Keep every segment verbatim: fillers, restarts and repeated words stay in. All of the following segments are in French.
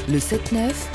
Le sept neuf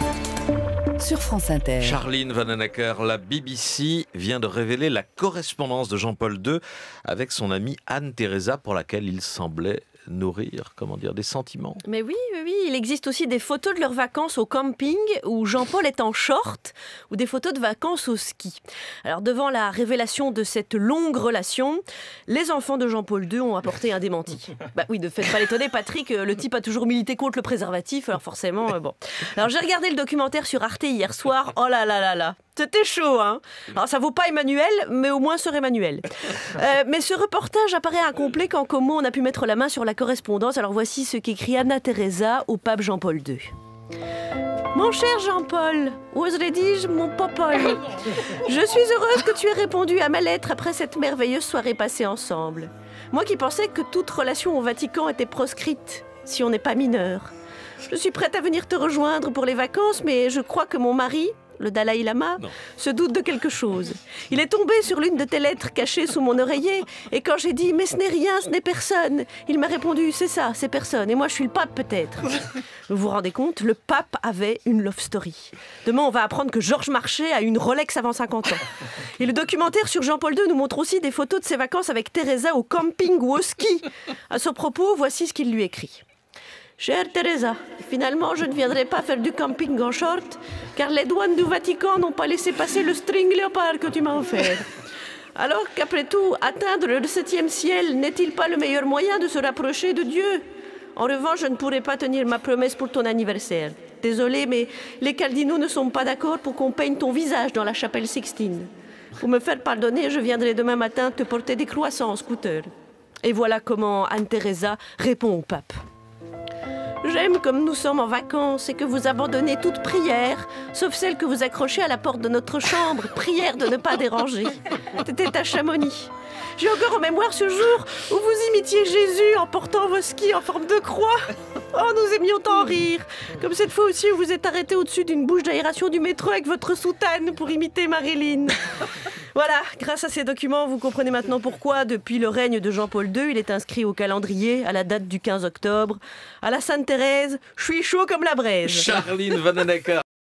sur France Inter. Charline Vanhoenacker, la B B C vient de révéler la correspondance de Jean-Paul deux avec son amie Anne-Theresa pour laquelle il semblait nourrir, comment dire, des sentiments. Mais oui, oui, oui, il existe aussi des photos de leurs vacances au camping où Jean-Paul est en short ou des photos de vacances au ski. Alors devant la révélation de cette longue relation, les enfants de Jean-Paul deux ont apporté un démenti. Bah oui, ne faites pas l'étonner, Patrick, le type a toujours milité contre le préservatif, alors forcément, euh, bon. Alors j'ai regardé le documentaire sur Arte hier soir, oh là là là là. C'était chaud, hein. Alors, ça vaut pas Emmanuel, mais au moins sur Emmanuel. Euh, mais ce reportage apparaît incomplet quand comment on a pu mettre la main sur la correspondance. Alors, voici ce qu'écrit Anna-Theresa au pape Jean-Paul deux. Mon cher Jean-Paul, oserais-je mon popol, je suis heureuse que tu aies répondu à ma lettre après cette merveilleuse soirée passée ensemble. Moi qui pensais que toute relation au Vatican était proscrite, si on n'est pas mineur. Je suis prête à venir te rejoindre pour les vacances, mais je crois que mon mari, le Dalai Lama, non. se doute de quelque chose. Il est tombé sur l'une de tes lettres cachées sous mon oreiller, et quand j'ai dit « mais ce n'est rien, ce n'est personne », il m'a répondu « c'est ça, c'est personne, et moi je suis le pape peut-être ». Vous vous rendez compte, le pape avait une love story. Demain on va apprendre que Georges Marchais a une Rolex avant cinquante ans. Et le documentaire sur Jean-Paul deux nous montre aussi des photos de ses vacances avec Theresa au camping ou au ski. À ce propos, voici ce qu'il lui écrit. Chère Theresa, finalement je ne viendrai pas faire du camping en short car les douanes du Vatican n'ont pas laissé passer le string léopard que tu m'as offert. Alors qu'après tout, atteindre le septième ciel n'est-il pas le meilleur moyen de se rapprocher de Dieu? En revanche, je ne pourrai pas tenir ma promesse pour ton anniversaire. Désolé, mais les cardinaux ne sont pas d'accord pour qu'on peigne ton visage dans la chapelle Sixtine. Pour me faire pardonner, je viendrai demain matin te porter des croissants en scooter. Et voilà comment Anne-Theresa répond au pape. J'aime comme nous sommes en vacances et que vous abandonnez toute prière, sauf celle que vous accrochez à la porte de notre chambre, prière de ne pas déranger. C'était à Chamonix. J'ai encore en mémoire ce jour où vous imitiez Jésus en portant vos skis en forme de croix. Oh, nous aimions tant rire. Comme cette fois aussi où vous êtes arrêté au-dessus d'une bouche d'aération du métro avec votre soutane pour imiter Marilyn. Voilà, grâce à ces documents, vous comprenez maintenant pourquoi, depuis le règne de Jean-Paul deux, il est inscrit au calendrier à la date du quinze octobre. À la Sainte Thérèse, je suis chaud comme la braise. Charline Vanhoenacker.